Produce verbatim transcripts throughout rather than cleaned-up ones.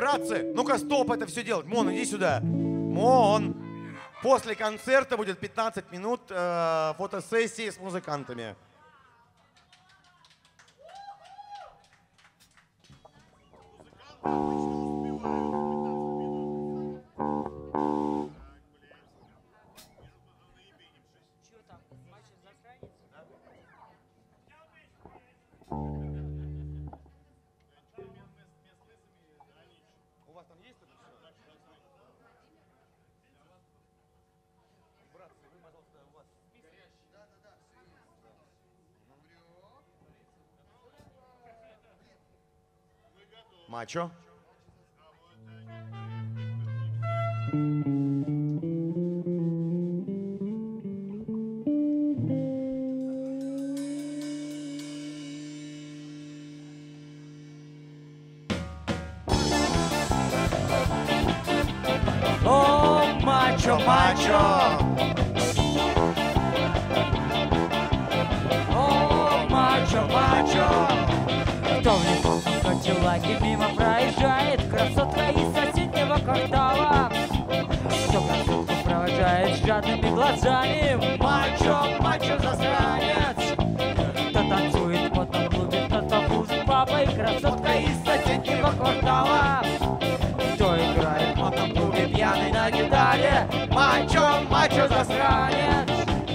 Братцы, ну-ка стоп это все делать. Мон, иди сюда. Мон. После концерта будет пятнадцать минут э, фотосессии с музыкантами. Мачо. О, мачо, мачо! О, мачо, мачо! Кто в лесу Кадиллаке мимо проезжает, красотка из соседнего квартала. Кто красотку провожает с жадными глазами, мачо, мачо засранец. Кто танцует в модном клубе, кто табу с папой, красотка из соседнего квартала. Кто играет в модном клубе пьяный на гитаре, мачо, мачо засранец.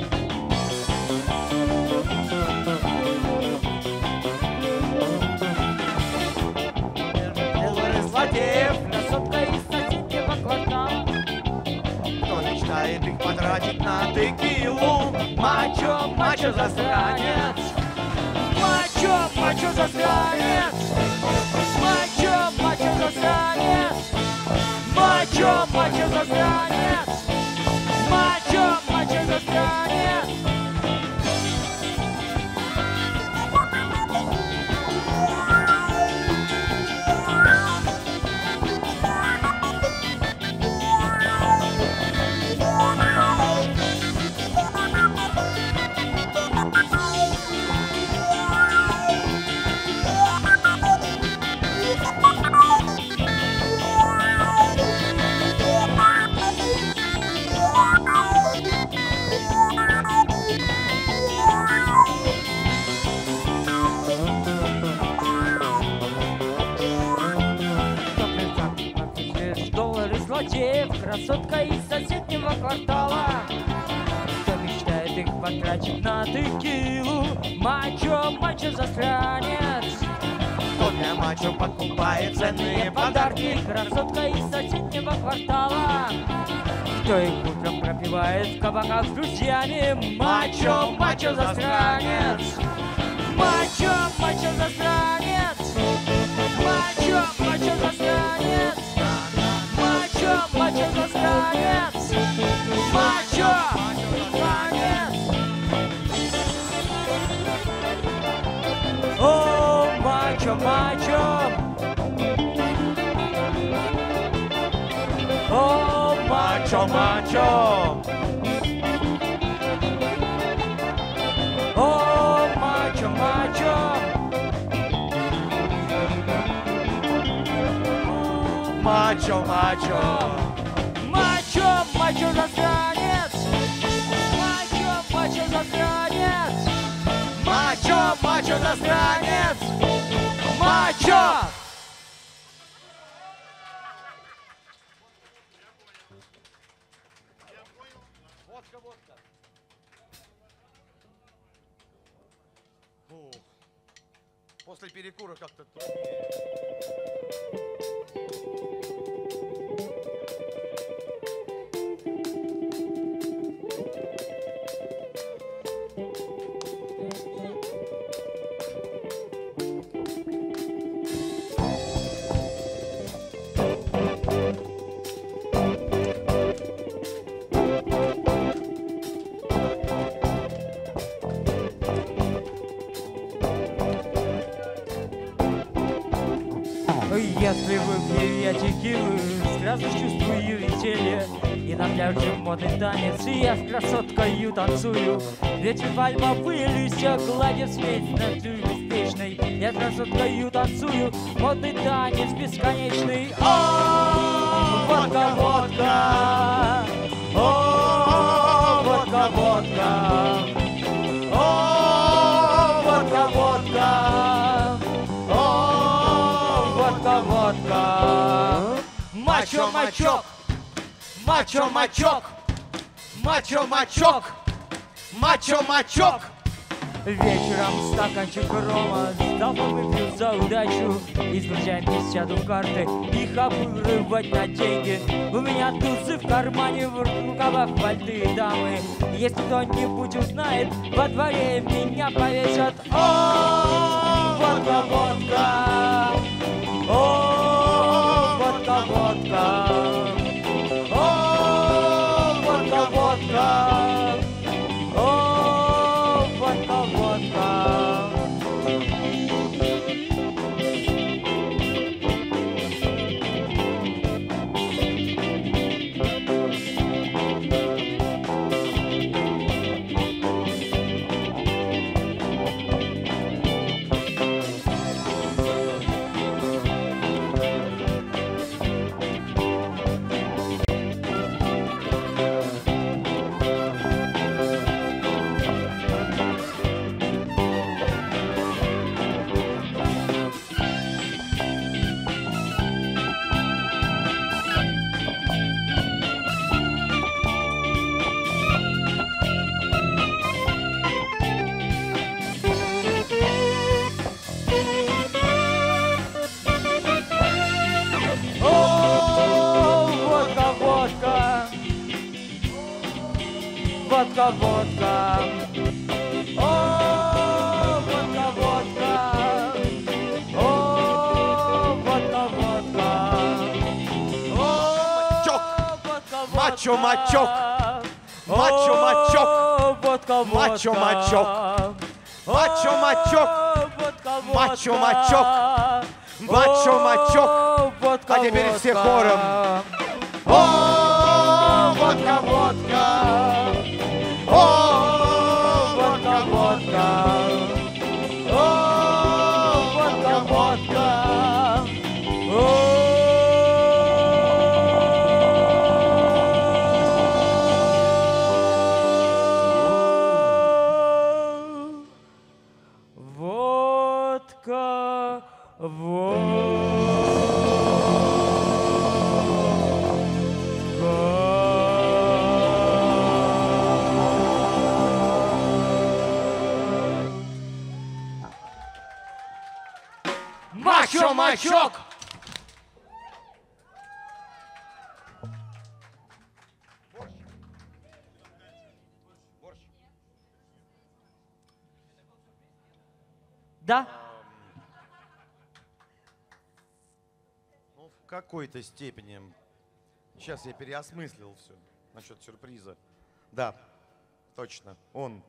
Злодеев, красотка из соседнего квартала. Кто мечтает их потратить на текилу, мачо, мачо засранец. Мачо, мачо засранец. Мачо, мачо засранец. Мачо, мачо засранец. Мачо, мачо засранец. Красотка из соседнего квартала. Кто мечтает их потратить на текилу, мачо, мачо засранец. Кто для мачо покупает ценные подарки, красотка из соседнего квартала. Кто их утром пропивает в кабаках с друзьями, мачо, мачо засранец. Мачо, мачо засранец. Мачо, мачо засранец. Мачо, мачо засранец! Мачо, засранец! О, мачо, мачо! О, мачо, мачо! О, мачо, мачо! Мачо, мачо! Мачо, мачо засранец! Мачо, мачо засранец! Мачо, мачо засранец! Мачо! Водка, водка. Фух. После перекура как-то труднее. Если выпью я текилы, сразу чувствую веселье. И напряжен модный танец, и я с красоткою танцую. Ветер пальмовые листья гладят смесь на тюрьме. вечной. Я красоткою танцую модный танец бесконечный. О, водка, водка, о, водка, водка, о, водка, водка, о, водка, водка. Мачо-мачок, мачо-мачок, мачо-мачок, мачо-мачок. Вечером стаканчик рома, с тобой выпью за удачу. И с друзьями сяду в карты, их обыгрывать на деньги. У меня тусы в кармане, в рукавах вальты дамы. Если кто-нибудь узнает, во дворе меня повесят. О, водка, водка, о, водка, водка, о, водка, водка, о, водка, водка. Водка, водка, о, водка, водка, о, водка, водка, о, водка, Мачо-мачок, мачо-мачок, водка, мачо-мачок, мачо-мачок, мачо-мачок, мачо-мачок. водка, А теперь все хором. О, водка, водка, о, водка, водка, о, водка, водка, водка, водка. Мачо-мачок. Да? Ну, в какой-то степени. Сейчас я переосмыслил все насчет сюрприза. Да, точно, он.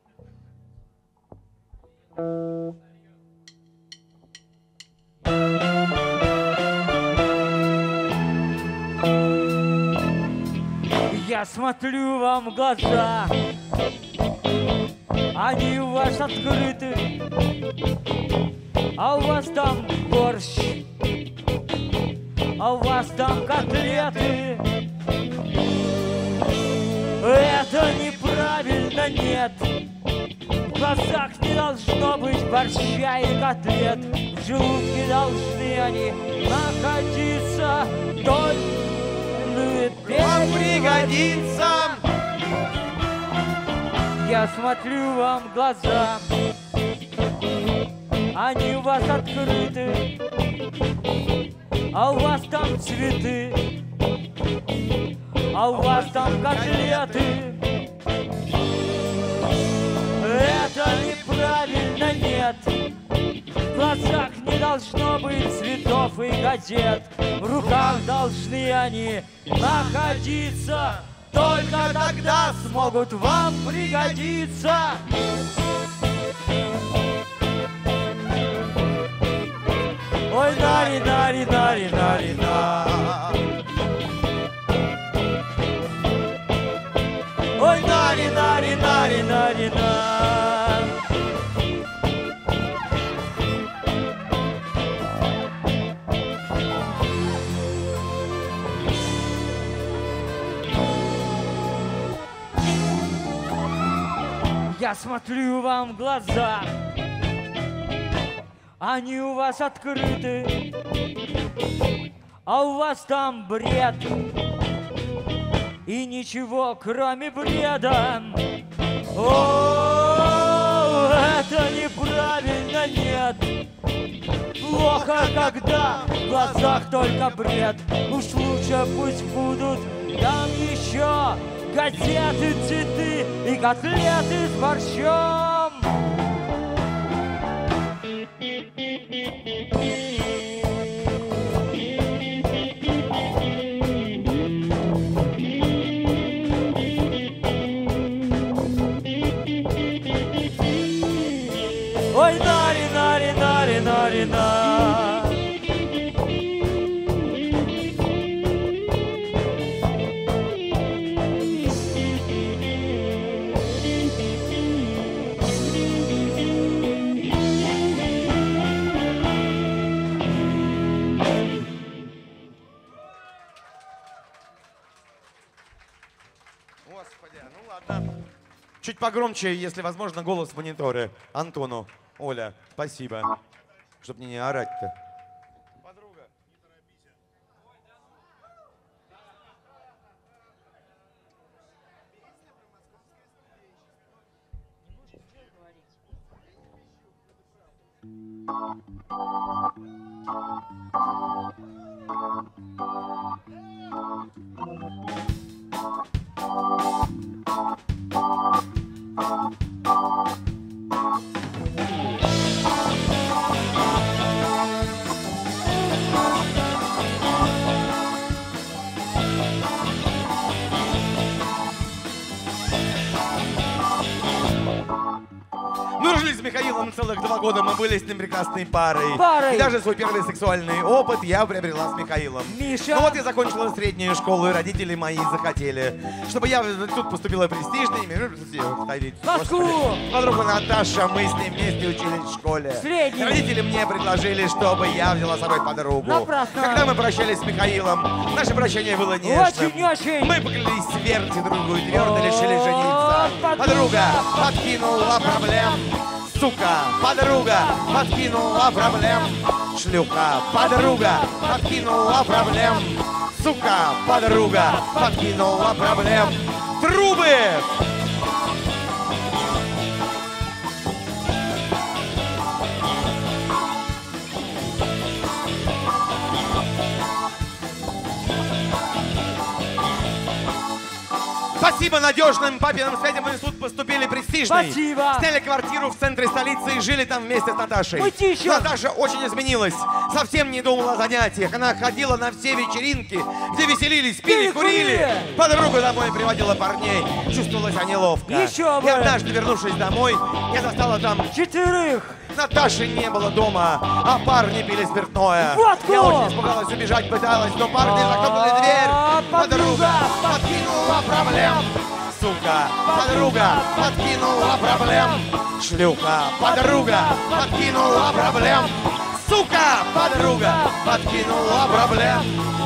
Я смотрю вам в глаза, они у вас открыты, а у вас там борщ, а у вас там котлеты. Это неправильно, нет. В глазах не должно быть борща и котлет. В желудке должны они находиться только Вам пригодится. Я смотрю вам в глаза, они у вас открыты, а у вас там цветы, а у вас там котлеты. Это неправильно, нет. В глазах не должно быть цветов и газет. В руках должны они находиться. Только тогда смогут вам пригодиться. Ой, нари, нари, нари, нари, на. Ой, нари, нари, нари, нари, на. Я смотрю вам в глаза, они у вас открыты, а у вас там бред. И ничего, кроме бреда. О, это неправильно, нет. Плохо, когда в глазах только бред. Уж лучше пусть будут там еще газеты, цветы и котлеты с борщом. Ой, нари, нари, нари, нари, на. Господи, ну ладно. Чуть погромче, если возможно, голос в мониторе. Антону. Оля, спасибо. Чтоб мне не орать-то. Подруга. Мы дружили с Михаилом целых два года, мы были с ним прекрасной парой. Парой. И даже свой первый сексуальный опыт я приобрела с Михаилом. Миша. Ну вот я закончила среднюю школу, и родители мои захотели, чтобы я тут поступила престижно. Москву. Подруга Наташа, мы с ней вместе учились в школе. Средний. Родители мне предложили, чтобы я взяла с собой подругу. Напрасно. Когда мы прощались с Михаилом, наше прощание было нежным. Очень-очень. Мы поклялись сверху другую и твердо решили жениться. Подруга. Подруга подкинула проблем. Сука, подруга подкинула проблем. Шлюха, подруга подкинула проблем. Сука, подруга подкинула проблем. Трубы! Спасибо надежным папиным связям в институт поступили престижный. Спасибо. Сняли квартиру в центре столицы и жили там вместе с Наташей. Мытищев. Наташа очень изменилась. Совсем не думала о занятиях. Она ходила на все вечеринки, где веселились, пили, Пили, курили. курили. Подруга домой приводила парней. Чувствовала себя неловко. Еще бы. И однажды, вернувшись домой, я застала там... Четверых. Наташи не было дома, а парни пили спиртное. Водку! Я очень испугалась, убежать пыталась, но парни захлопнули дверь. А, Подруга подруга подкинула проблем. Сука, подруга подкинула проблем. Шлюха, подруга подкинула проблем. Сука, подруга подкинула проблем.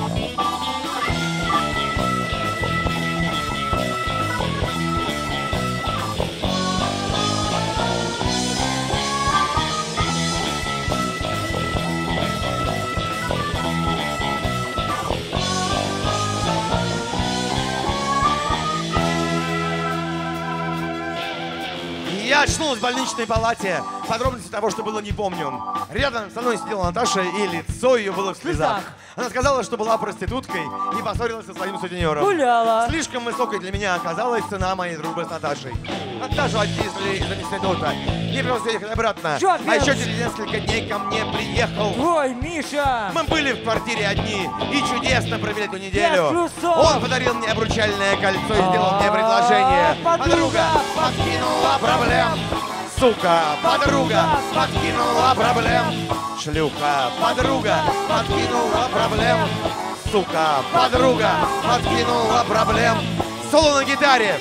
Я очнулась в больничной палате. Подробности того, что было, не помню. Рядом со мной сидела Наташа, и лицо ее было в слезах. Она сказала, что была проституткой и поссорилась со своим сутенером. Гуляла. Слишком высокой для меня оказалась цена моей дружбы с Наташей. Наташу отчислили из института. Не пришлось ехать обратно. Жопец. А еще через несколько дней ко мне приехал. Ой, Миша. Мы были в квартире одни и чудесно провели эту неделю. плюсов. Он подарил мне обручальное кольцо и сделал мне предложение. А, подруга подкинула проблем. Сука, подруга подкинула проблем. Шлюха, подруга подкинула проблем. Сука, подруга подкинула проблем. Соло на гитаре.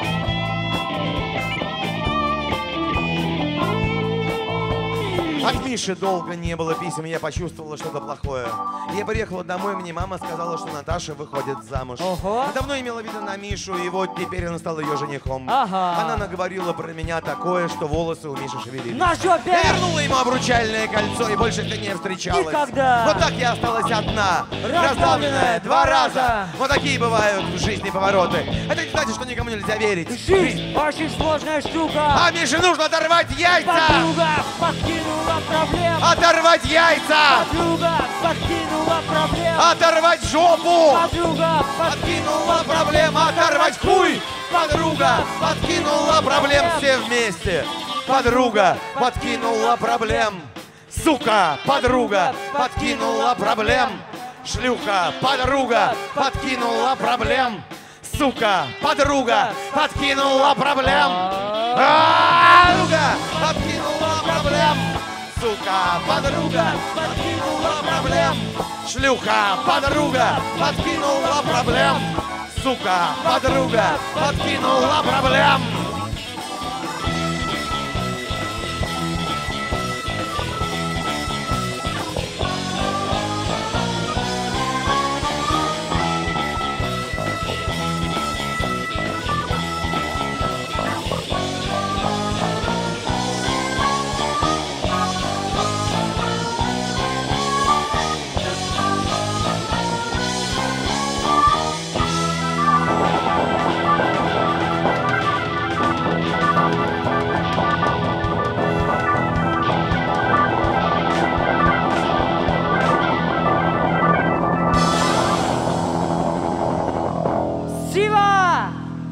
От Миши долго не было писем, и я почувствовала что-то плохое. Я приехала домой, мне мама сказала, что Наташа выходит замуж. Ого. Давно имела виду на Мишу, и вот теперь он стал ее женихом. Ага. Она наговорила про меня такое, что волосы у Миши шевелились. На жопе! Я вернула ему обручальное кольцо, и больше ты не встречалась. Никогда! Вот так я осталась одна, Раздавленная раздавленная два раза. раза. Вот такие бывают в жизни повороты. Это не значит, что никому нельзя верить. Жизнь очень сложная штука. А Мише нужно оторвать яйца! Подруга подкинула проблем. Оторвать яйца! Подруга подкинула проблем. Оторвать жопу! Подруга Подкинула проблем! Оторвать хуй! Подруга подкинула проблем! Все вместе! Подруга подкинула проблем! Сука! Подруга подкинула проблем! Шлюха! Подруга подкинула проблем! Сука! Подруга подкинула проблем! Подруга подкинула проблем! Сука! Подруга подкинула проблем! Шлюха! Подруга подкинула проблем! Сука! Подруга подкинула проблем! Сива!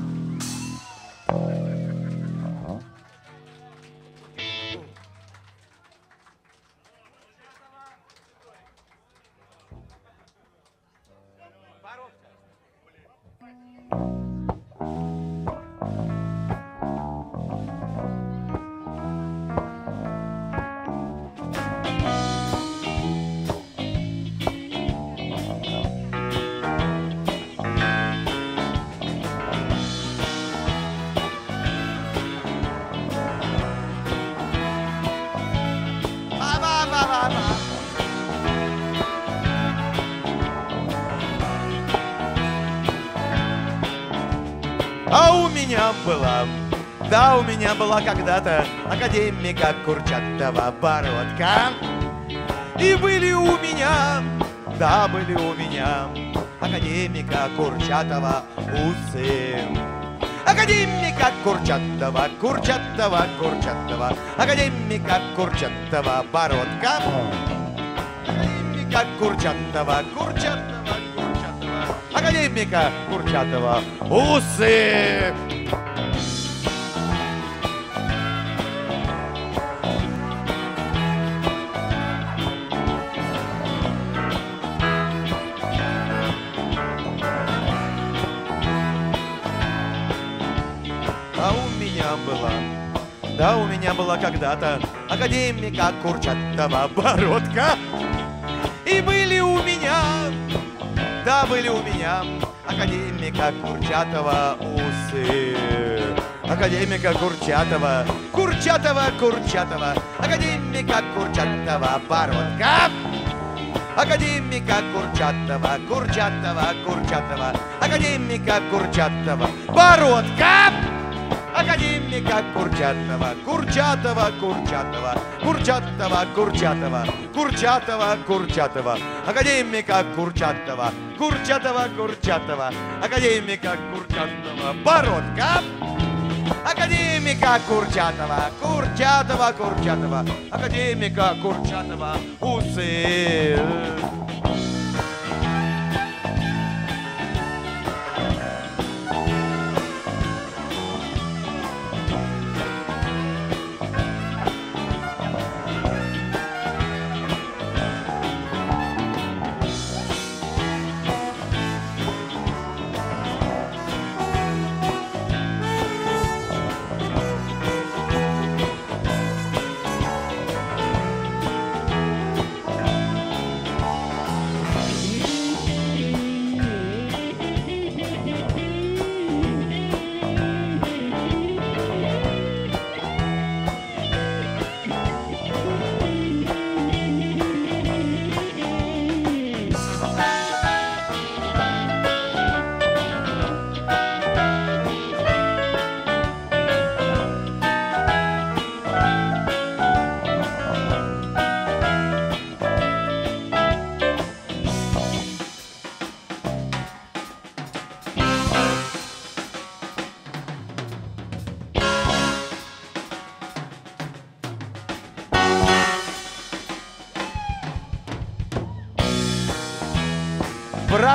А у меня была, да, у меня была когда-то академика Курчатова бородка. И были у меня, да, были у меня академика Курчатова усы. Академика Курчатова, Курчатова, Курчатова, академика Курчатова бородка. Академика Курчатова, Курчатова, Курчатова, академика Курчатова усы. А у меня была, да, у меня была когда-то академика Курчатова бородка. И были у меня, да, были у меня академика Курчатова усы. Академика Курчатова, Курчатова, Курчатова, академика Курчатова бородка. Академика Курчатова, Курчатова, Курчатова, академика Курчатова бородка. Академика Курчатова, Курчатова, Курчатова, Курчатова, Курчатова, Курчатова, Курчатова, академика Курчатова, Курчатова, Курчатова, академика Курчатова бородка. Академика Курчатова, Курчатова, Курчатова, академика Курчатова усы.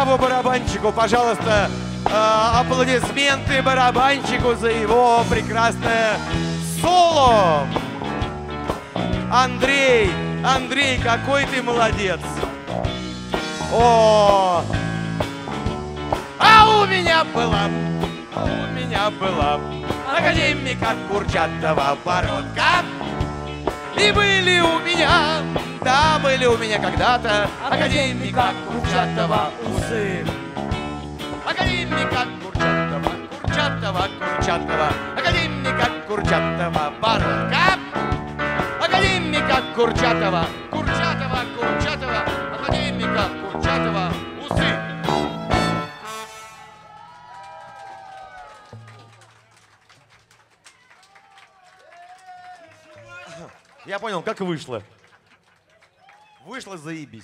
одного барабанщику, пожалуйста, аплодисменты барабанщику за его прекрасное соло. Андрей, Андрей, какой ты молодец. О, а у меня была, а у меня была академика Курчатова бородка. И были у меня, да, были у меня когда-то академика Курчатова усы. Академика Курчатова, Курчатова, Курчатова, академика Курчатова бородка. Академика Курчатова, Курчатова, Курчатова, академика Курчатова усы. Я понял, как вышло. Вышло заебись.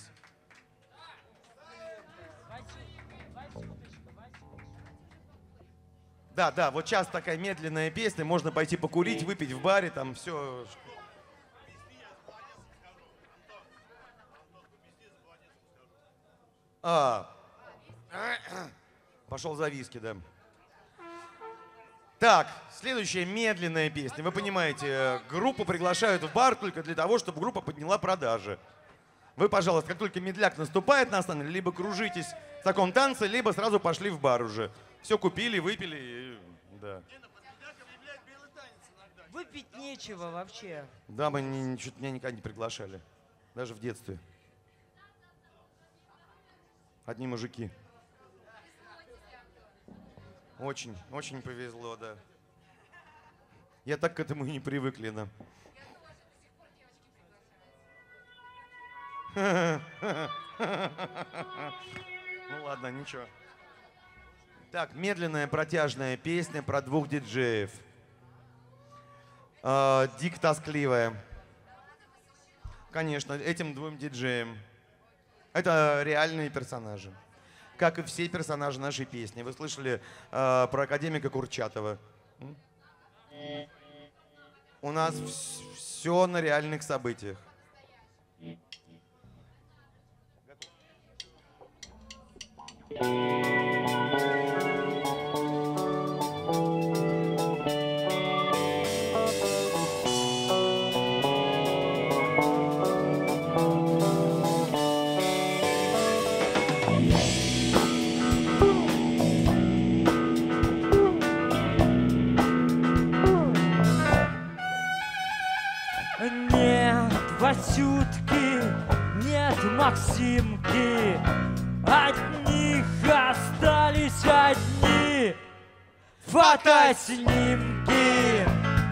Да, да, вот сейчас такая медленная песня, можно пойти покурить, выпить в баре, там все. А, пошел за виски, да. Так, следующая медленная песня. Вы понимаете, группу приглашают в бар только для того, чтобы группа подняла продажи. Вы, пожалуйста, как только медляк наступает на сцене, либо кружитесь в таком танце, либо сразу пошли в бар уже. Все купили, выпили, и, да. Выпить нечего вообще. Да, мы не, что-то меня никогда не приглашали. Даже в детстве. Одни мужики. Очень, очень повезло, да. Я так к этому и не привык, Лена. Ну ладно, ничего. Так, медленная протяжная песня про двух диджеев. Э, дико тоскливая. Конечно, этим двум диджеям. Это реальные персонажи. Как и все персонажи нашей песни. Вы слышали э, про академика Курчатова. У нас все на реальных событиях. Нет Васютки, нет Максимки, от них остались одни фотоснимки.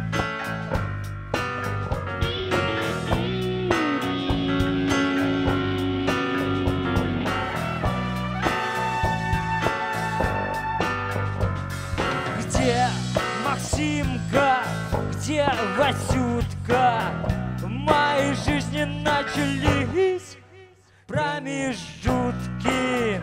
Где Максимка, где Васютка? В моей жизни начались промежутки.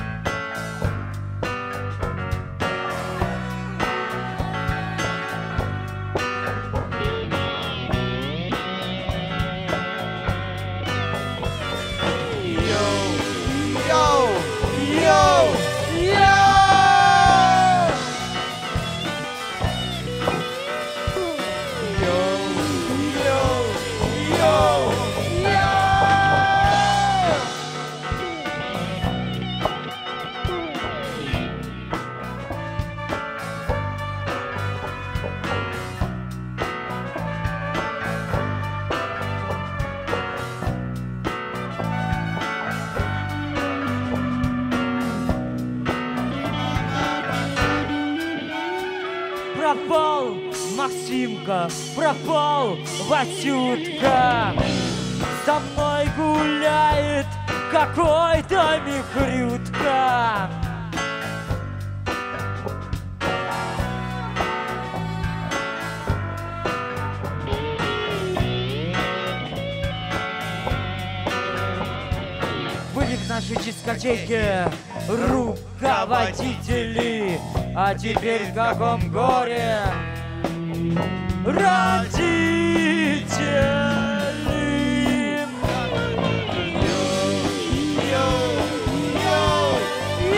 Пропал Максимка, пропал Васютка. Со мной гуляет какой-то михрютка. Были в нашей дискотеке руководители, а теперь в каком горе родители. Йоу, йоу, йоу,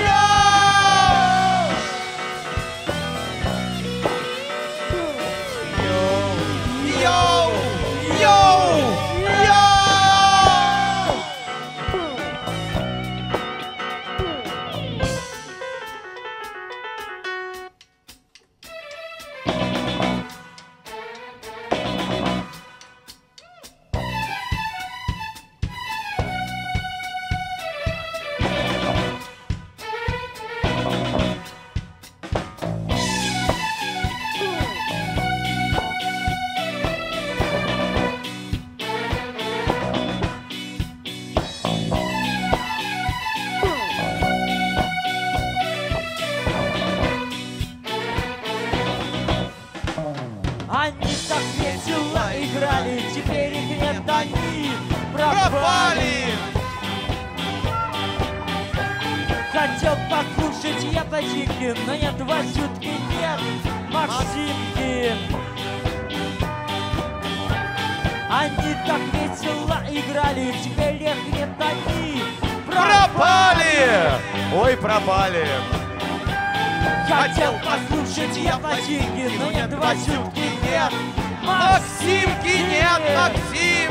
яблочки, но нет Васютки, нет Максимки. Они так весело играли, теперь их нет, они Пропали! Ой, пропали. Хотел послушать яблочки, но нет Васютки, нет Максимки, нет Максимки.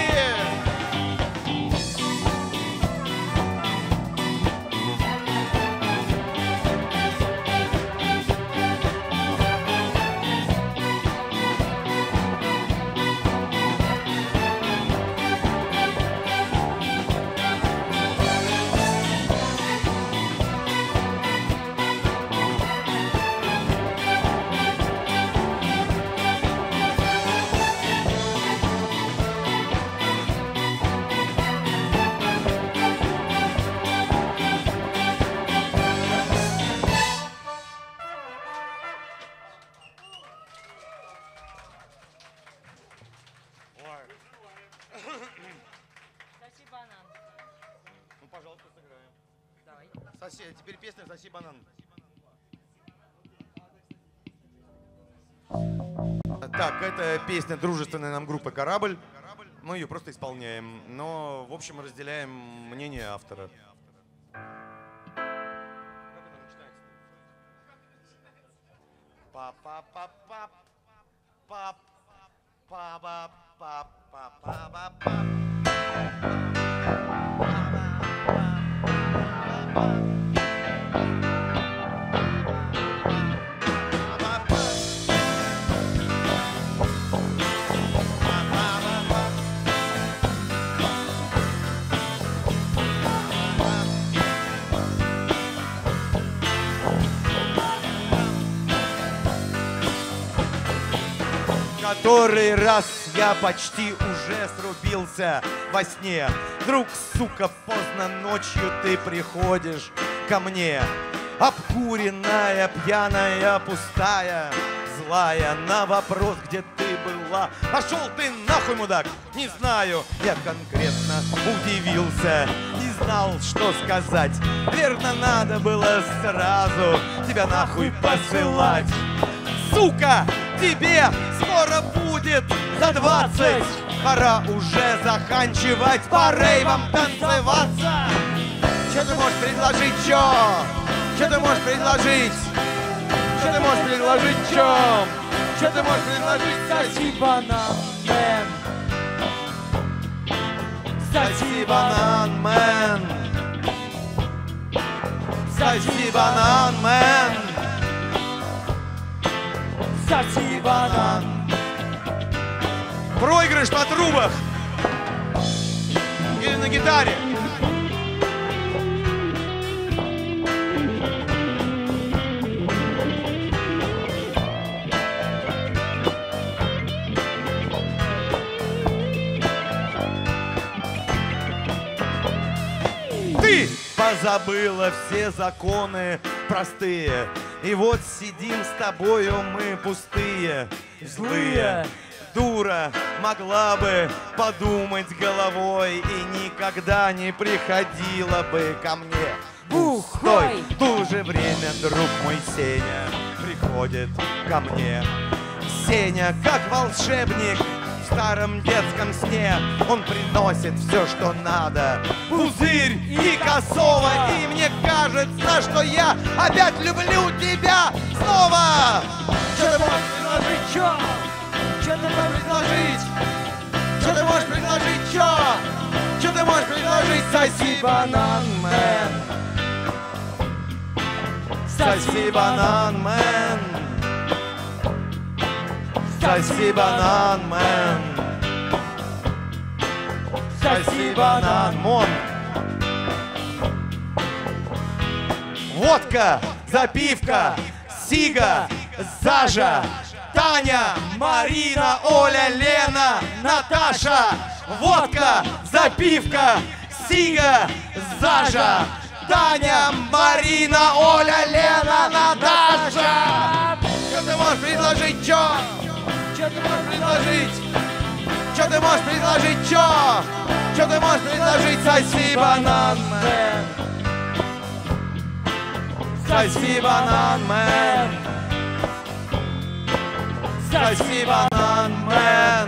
Соси банан. Ну, пожалуйста, сыграем. Давай. Соси, теперь песня «Соси банан». Так, это песня дружественная нам группы «Корабль». Мы ее просто исполняем, но, в общем, разделяем мнение автора. Па-па-па-па, па-па-па-па-па-па-па. Который раз я почти уже срубился во сне. Вдруг, сука, поздно ночью ты приходишь ко мне. Обкуренная, пьяная, пустая, злая, на вопрос, где ты была. Пошел ты нахуй, мудак! Не знаю, я конкретно удивился. Не знал, что сказать. Верно, надо было сразу тебя нахуй посылать. Сука, тебе скоро будет за двадцать. Пора уже заканчивать, по рейвам танцеваться. Что ты можешь предложить, чё? Что ты можешь предложить? Что ты можешь предложить, чё? Что ты можешь предложить? Соси банан, мэн. Соси банан, мэн. Соси банан, мэн. Соси банан. Проигрыш на трубах или на гитаре. Ты позабыла все законы простые, и вот сидим с тобою мы пустые, злые. Дура, могла бы подумать головой и никогда не приходила бы ко мне бухой. В то же время друг мой Сеня приходит ко мне. Сеня, как волшебник в старом детском сне, он приносит все, что надо. Пузырь и косово, и мне кажется, что я опять люблю тебя снова. Что ты можешь предложить, чё? Что ты можешь предложить? Что ты можешь предложить, чё? Что ты можешь предложить? Соси банан, мэн. Соси банан, мэн. Соси банан, мэн. Соси банан, мон. Водка, запивка, сига, зажа. Таня, Марина, Оля, Лена, Наташа. Водка, запивка, сига, зажа. Таня, Марина, Оля, Лена, Наташа. Что ты можешь предложить, чё? Что ты можешь предложить? Что ты можешь предложить, чё? Что ты можешь предложить? Соси банан, мэн. Соси банан, мэн. Соси банан, мэн.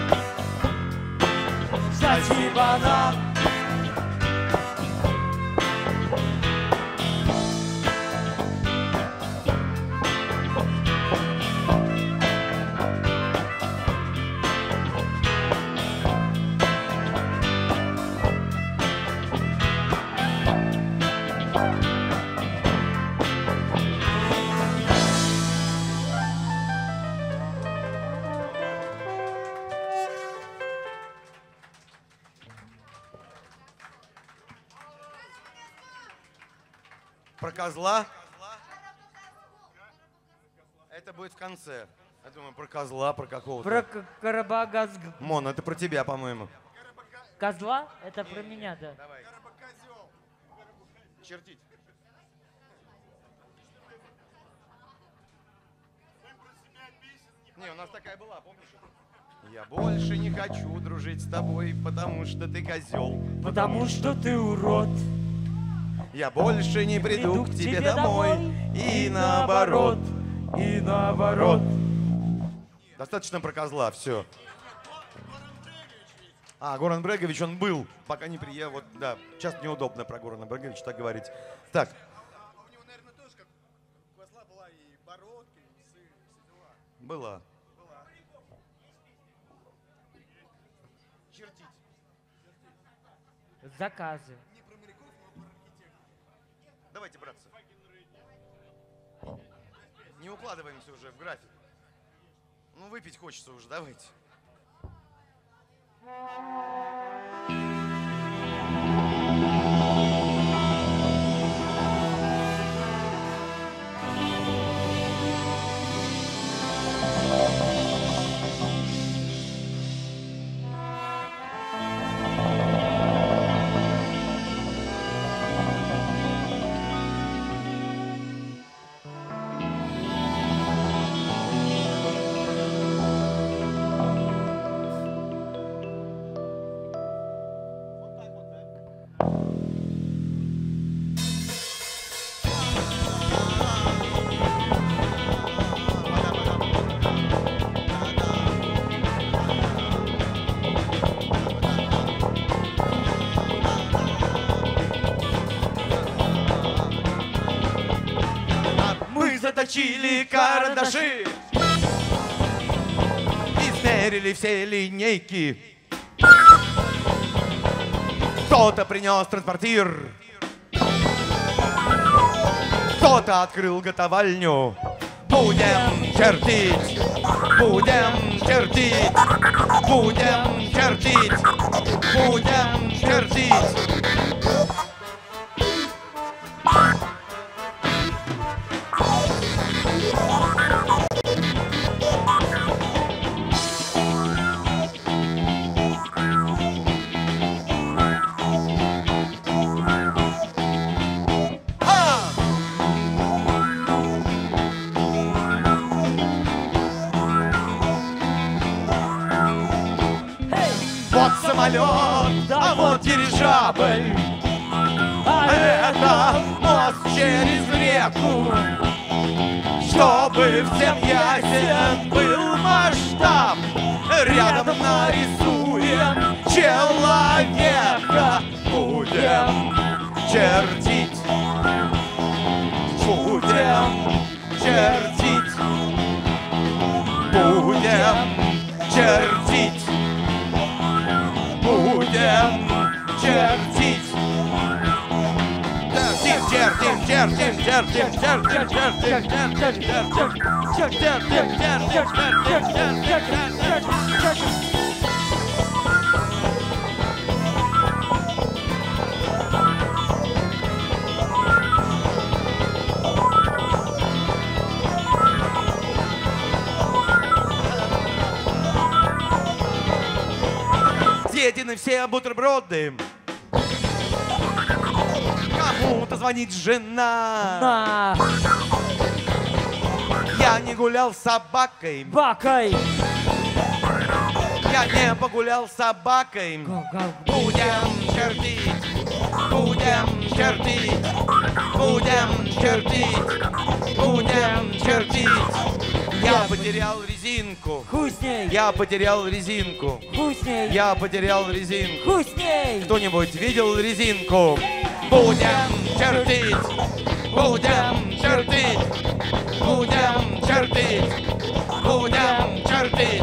Соси банан. Про козла. Это будет в конце. Я думаю, про козла, про какого-то. Про Карабагаз. Мон, это про тебя, по-моему. Козла? Это про меня, да. Давай. Чертить. Не, у нас такая была, помнишь? Я больше не хочу дружить с тобой, потому что ты козел. Потому что ты урод. Я больше не приду к тебе домой. И наоборот. И наоборот. Достаточно про козла, все. А, Горан Брегович, он был, пока не приехал. Вот, да, сейчас неудобно про Горана Бреговича так говорить. Так. У него, наверное, тоже как у козла была и бородка, и усы, и все дела. Была. Была. Чертить. Заказы. Не про моряков, но про архитекторов. Давайте, братцы. Не укладываемся уже в график. Ну, выпить хочется уже, давайте. Заточили карандаши, измерили все линейки. Кто-то принес транспортир, кто-то открыл готовальню. Будем чертить, будем чертить, будем чертить, будем чертить. Вот самолет, а вот дирижабль, а это мост через реку. Чтобы всем ясен был масштаб, рядом нарисуем человека. Будем чертить, будем чертить, будем чертить. Будем чертить. Чертим, чертим, чертим, чертим, чертим, чертим, чертим, чертим, чертим, чертим, чертим. Съедены все бутерброды. Кому-то звонит жена. На Я не гулял с собакой. бакой. Я не погулял с собакой. Будем чертить, будем чертить, будем чертить, будем чертить. Я потерял резинку. Хуй с ней. Я потерял резинку. Хуй с ней. Я потерял резинку. Хуй с ней. Кто-нибудь видел резинку? Будем чертить, будем чертить, будем чертить, будем чертить.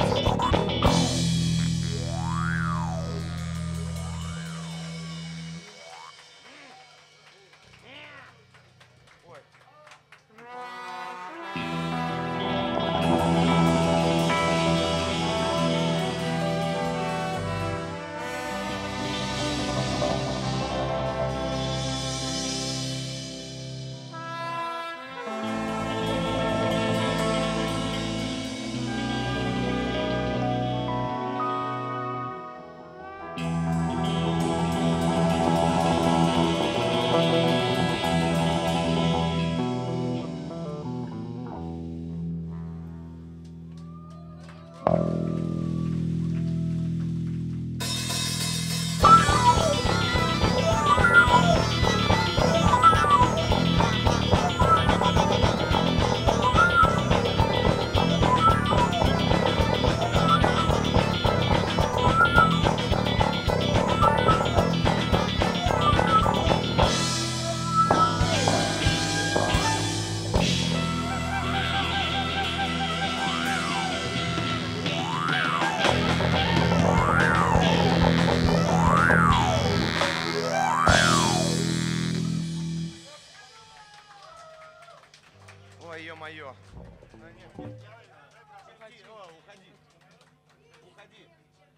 Ой, ё-моё. Уходи, о, уходи. Уходи.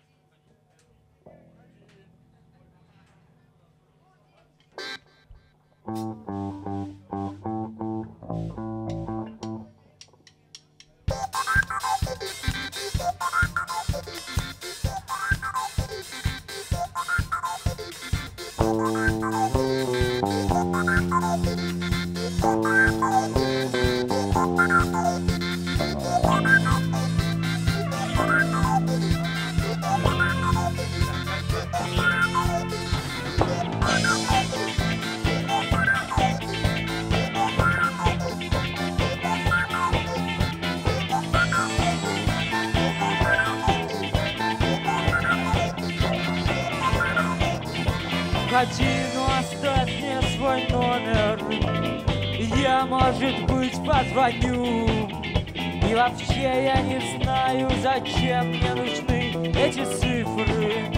Уходи, но оставь мне свой номер. Я, может быть, позвоню. И вообще я не знаю, зачем мне нужны эти цифры.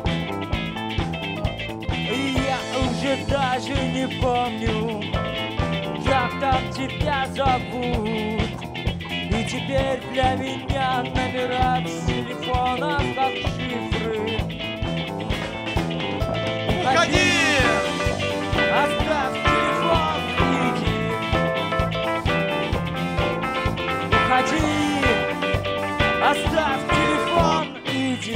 Я уже даже не помню, как там тебя зовут. И теперь для меня номера телефонов как шифры. Уходи! Оставь телефон, иди. Уходи! Оставь телефон, иди.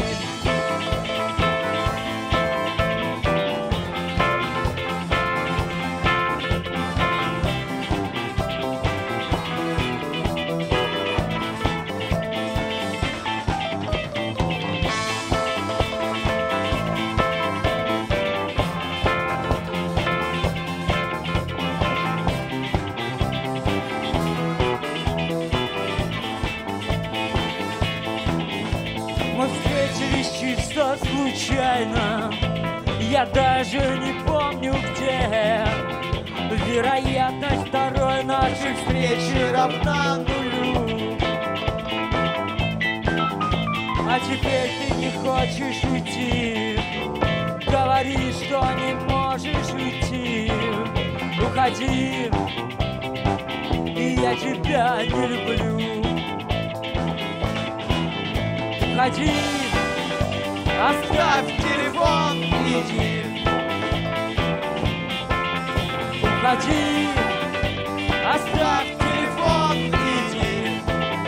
Мы встретились чисто случайно, я даже не помню где. Вероятность второй нашей встречи равна нулю. А теперь ты не хочешь уйти, говоришь, что не можешь уйти. Уходи, и я тебя не люблю. Уходи, оставь телефон, иди. Уходи, оставь телефон, иди.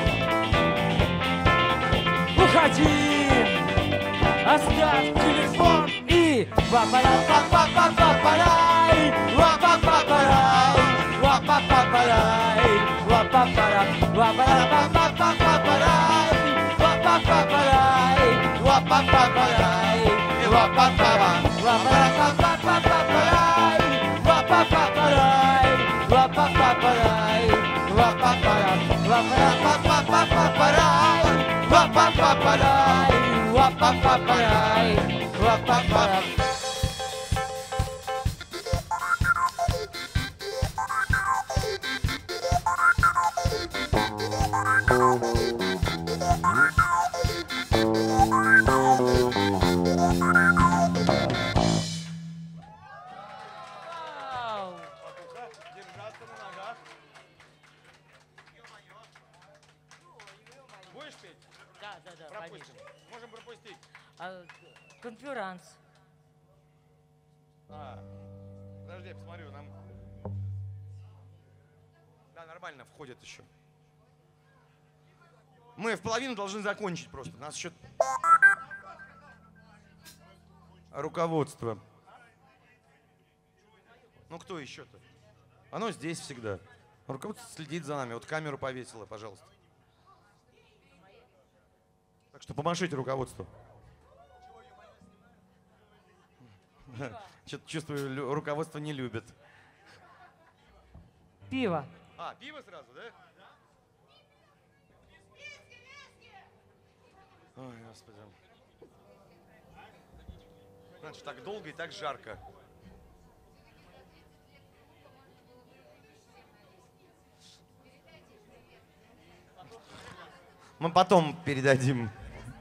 Уходи, оставь телефон и ва-па-ра-па-па-па-па-рай, ва-па-па-па-рай, ва-па-па-па-рай, ва-па-па-ра, ва-па-ра-па-па-па-па-рай, ва-па-па-па-рай, ва-па-па-па-рай, ва-па-па-па, ва-па-ра-па-па-па-па-рай, ва Ла-па-па-рай, ла-па-па-рай. Держаться на ногах. Будешь петь? Да, да, да, Пропустим. Можем пропустить. А, конферанс. А, подожди, я посмотрю, нам... Да, нормально, входит еще. Мы в половину должны закончить просто. У нас еще... Руководство. Ну кто еще-то? Оно здесь всегда. Руководство следит за нами. Вот камеру повесило, пожалуйста. Так что помашите руководству. Что-то чувствую, лю- руководство не любит. Пиво. А, пиво сразу, да? Ой, господи. Значит, так долго и так жарко. Мы потом передадим.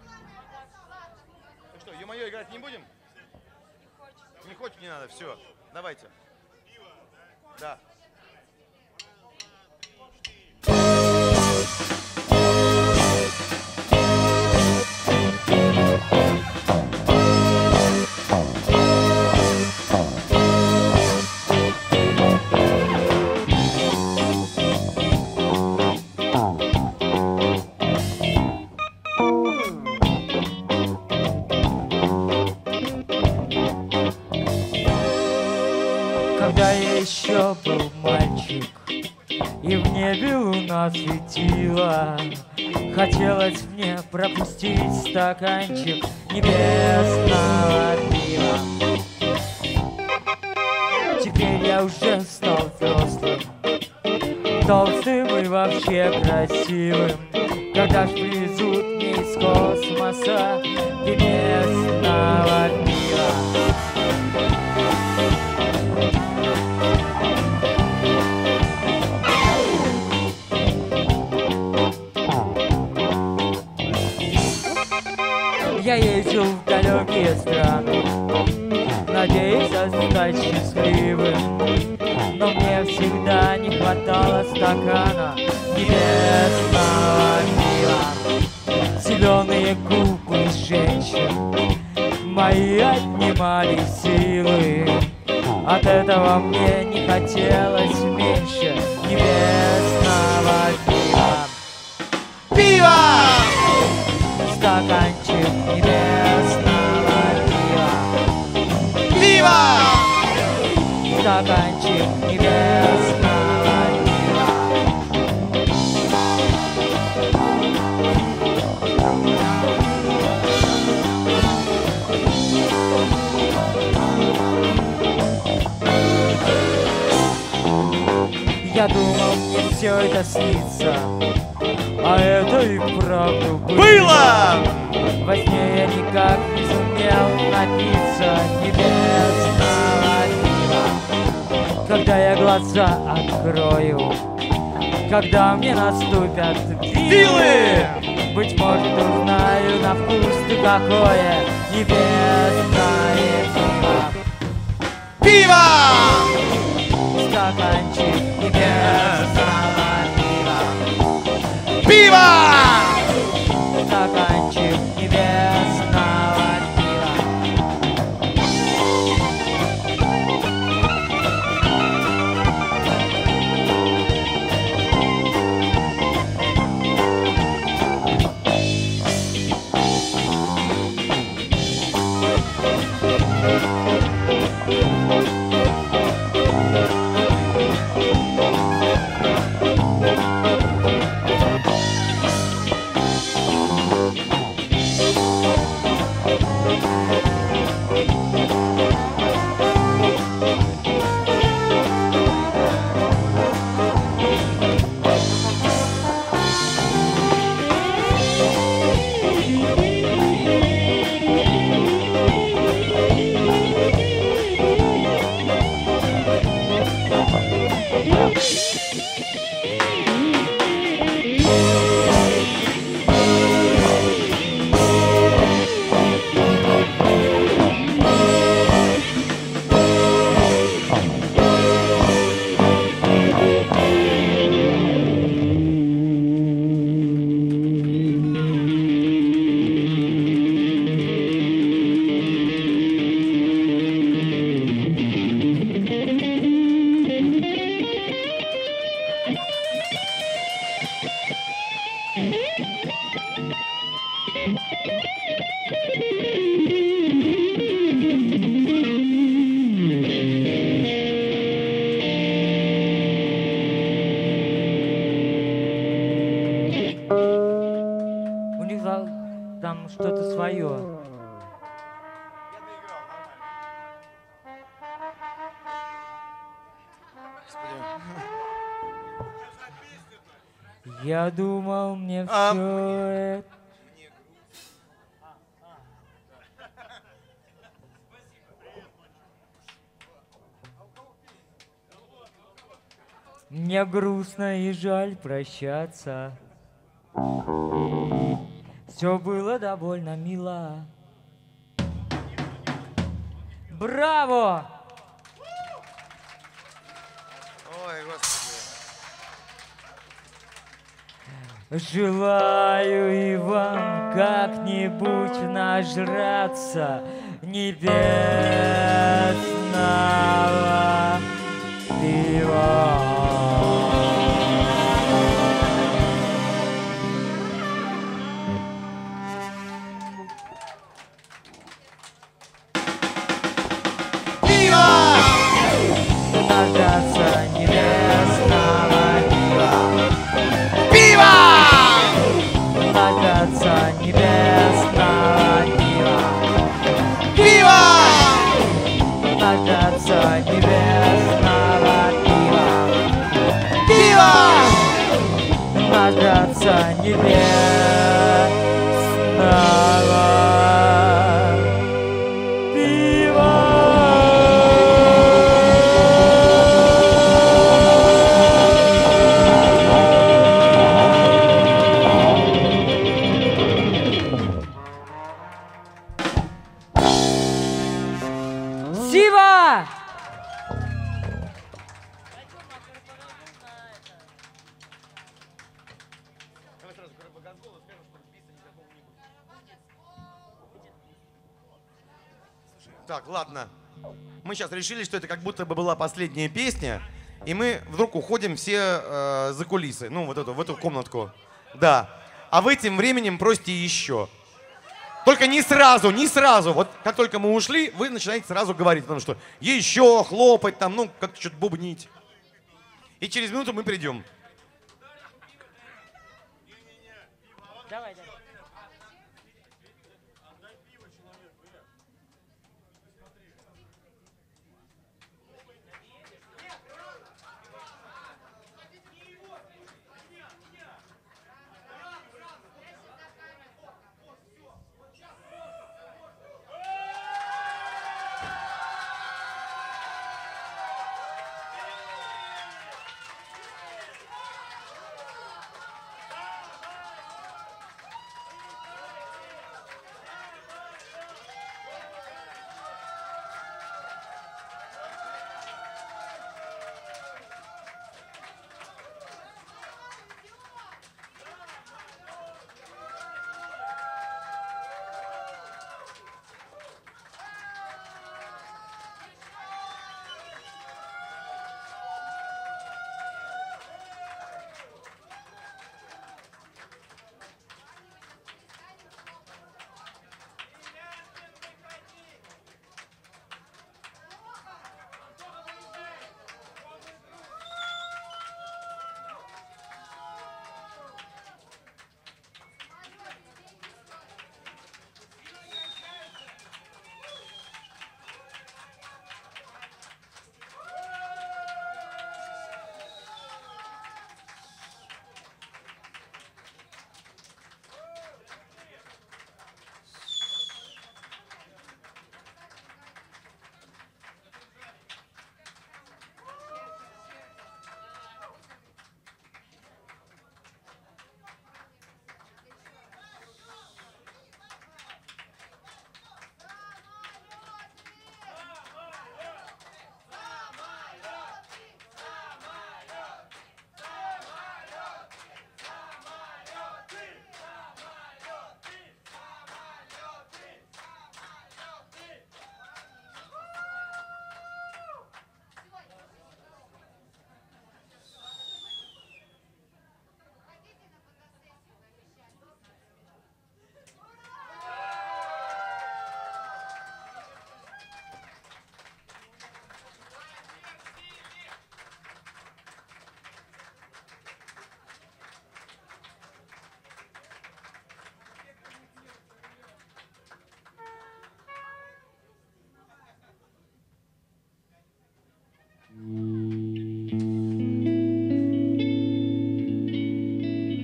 Ну что, ё-моё, играть не будем? Не хочешь, не надо, все. Давайте. Да. Когда я еще был мальчик, и в небе луна светила, хотелось мне пропустить стаканчик небесного пива. Теперь я уже стал взрослым, толстым и вообще красивым. Когда ж привезут мне из космоса небесного пива? Я ездил в далекие страны, надеюсь стать счастливым, но мне всегда не хватало стакана небесного пива. Зеленые губы женщин мои отнимали силы, от этого мне не хотелось меньше небесного пива. Пиво! Стаканчик небесного пива. Пиво! Стаканчик небесного пива. Я думал, мне все это снится, а это и вправду было. Было! Во сне я никак не сумел напиться небесного пива. Когда я глаза открою, когда мне наступят вилы, быть может, узнаю на вкус ты какое небесное пиво. Пиво! Стаканчик небесного пива. Пиво! Стаканчик небесного пива. У них за- там что-то свое. Я думал, мне А, все это... Мне грустно и жаль прощаться. Все было довольно мило. Браво! Ой, господи. Желаю и вам как-нибудь нажраться небесного пива. Нажраться небесного пива. Нажраться небесного пива. Нажраться небесного пива. Нажраться небесного пива. Спасибо! Так, ладно. Мы сейчас решили, что это как будто бы была последняя песня, и мы вдруг уходим все э, за кулисы. Ну, вот эту, в эту комнатку. Да. А вы тем временем просите еще. Только не сразу, не сразу. Вот как только мы ушли, вы начинаете сразу говорить, потому что еще хлопать там, ну, как-то что-то бубнить. И через минуту мы придем. Давай, давай.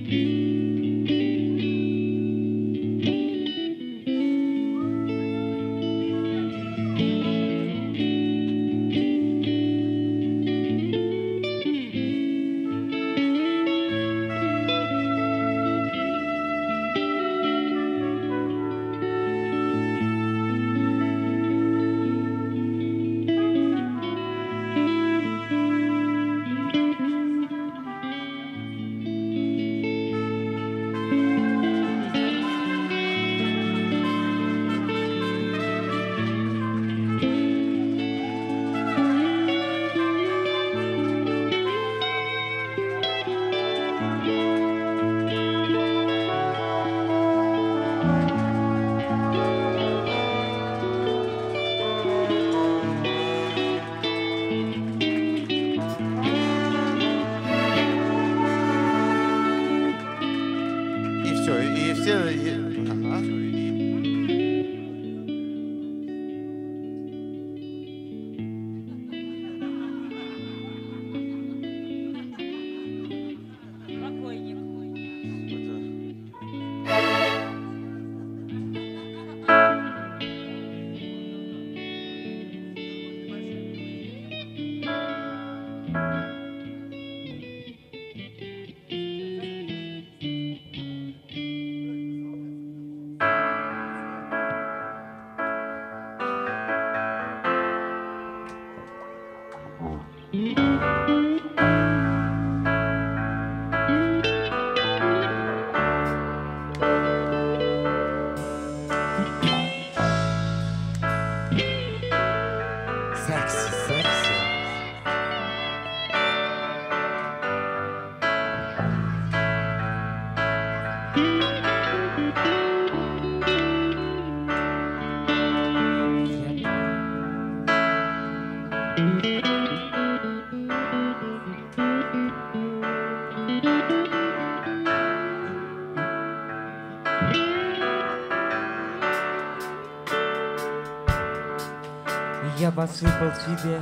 Я посыпал тебе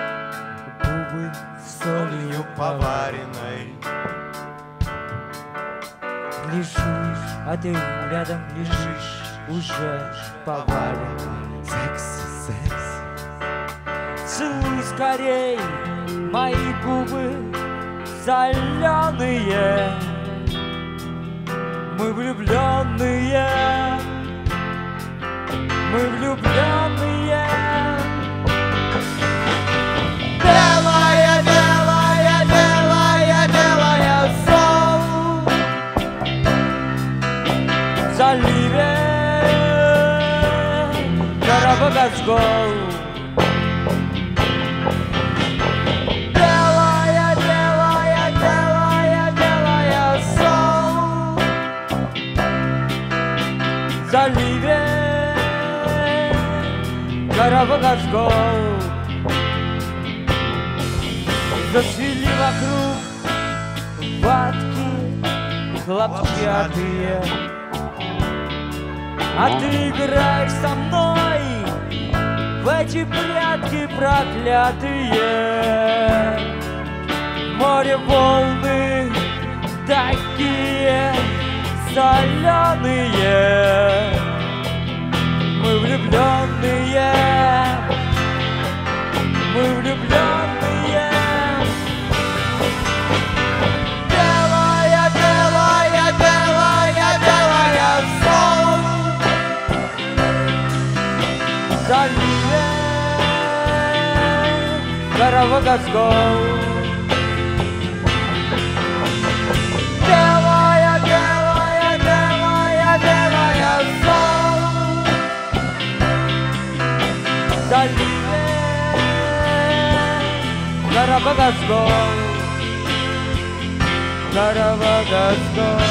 губы солью поваренной. Лежишь, а ты рядом лежишь, уже повален. Секс, секс. Целуй скорей мои губы соленые. Мы влюбленные, мы влюбленные. Белая, белая, белая, белая соль в заливе Карабагазгол. Белая, белая, белая, белая соль в заливе Карабагазгол. Зацвели вокруг ватки хлопчатые, а ты играешь со мной в эти прятки проклятые. Море волны такие соленые. Мы влюбленные, мы влюбленные. Белая, белая, белая, белая соль в заливе Карабагазгол. Белая, белая, белая, белая соль в заливе Карабагазгол. Карабагазгол.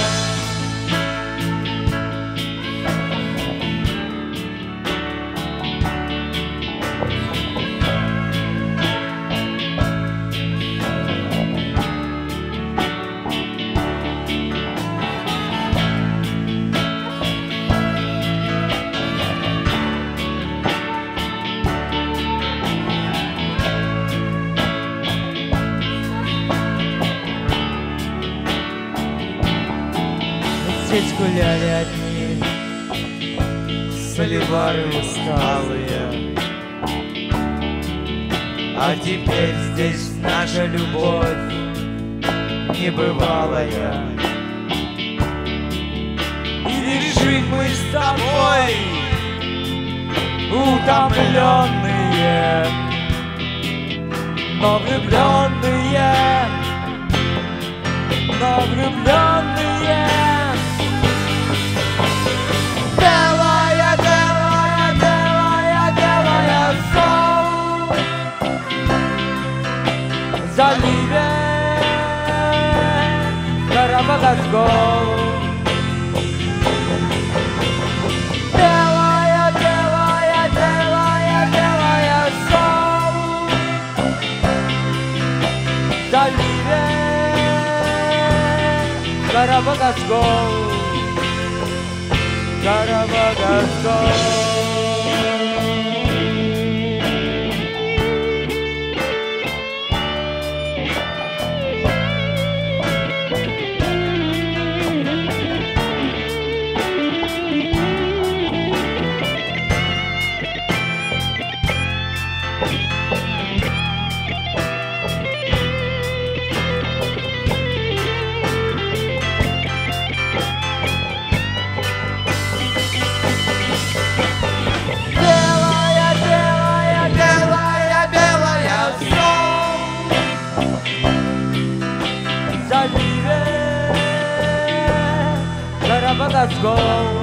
здесь гуляли одни соливары усталые. А теперь здесь наша любовь небывалая. И лежим мы с тобой утомленные, но влюбленные, но влюбленные. Белая, белая, белая, белая соль в заливе Карабагас-Гол. Белая, белая, белая, белая соль в заливе Карабагас-Гол. Карабагас-Гол. Карабагас-Гол.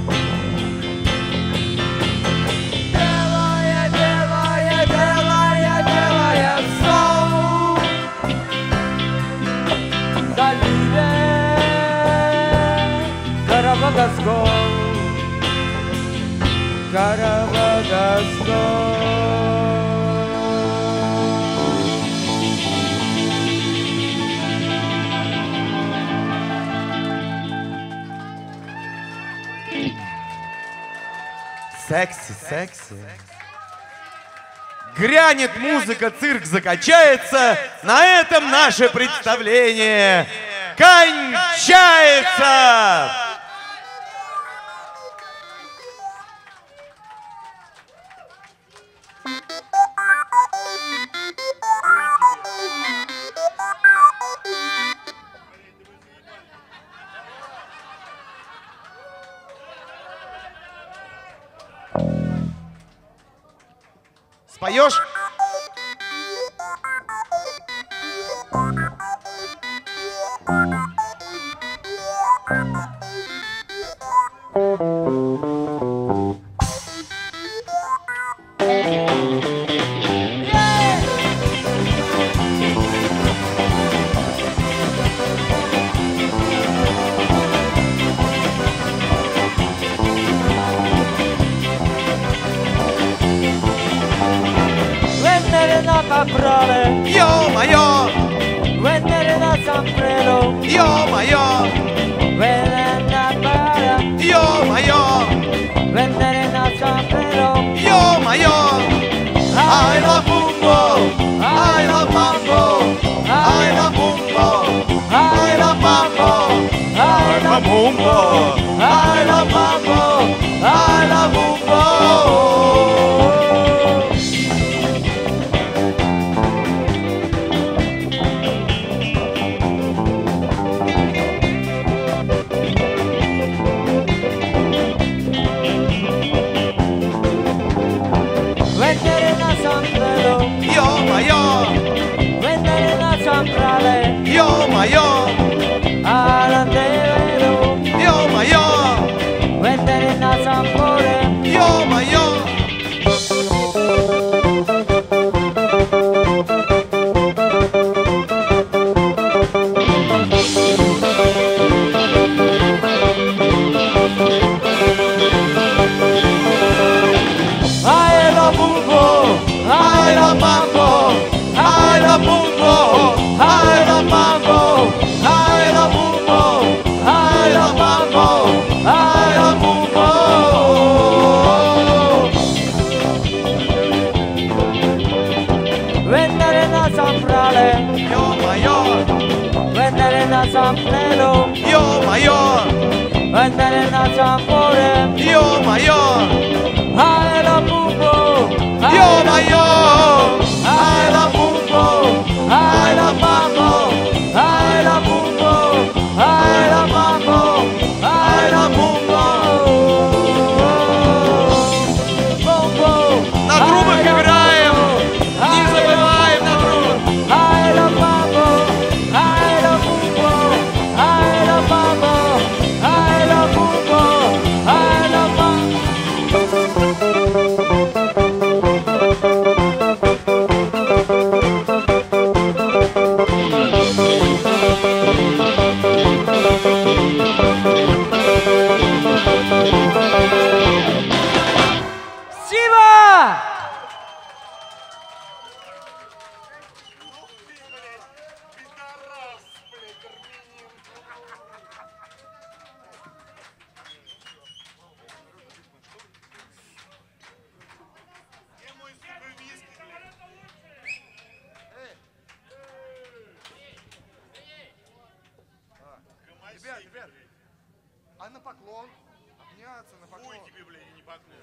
Белая, белая, белая, белая соль в заливе Карабагас-Гол. Карабагас-Гол. Секси, секси. Грянет музыка, цирк закачается. На этом наше представление кончается. Споешь? Ё-моё! Venere sombrero, Ё-моё! venere Ё-моё! venere sombrero, Ё-моё! I love Bumbo! I love Mambo! I love Bumbo! I love Mambo! I love Bumbo! I love Mambo! I love Bumbo! Ё-моё! venere sombrale, Ё-моё! alandero, Ё-моё! venere sombrale, Ё-моё! sombrero, Ё-моё! Andare na tambore, Ё-моё! ai la bumbo, Ё-моё! ai la bumbo, ai la mambo, ai la bumbo, ai la mambo, ai la bumbo. Бомбо, На трубах играем! Не забываем на трубах! ai la mambo, ai la bumbo, ai la mambo, ai la bumbo, ai la mambo. Спасибо! Ребят, ребят, а на поклон? Обняться на поклон? Ой, тебе, блядь, не поклон.